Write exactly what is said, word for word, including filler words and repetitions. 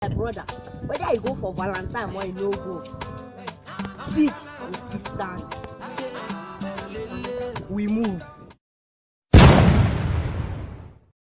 my brother, whether you go for Valentine or you no go, big and still stand. We move.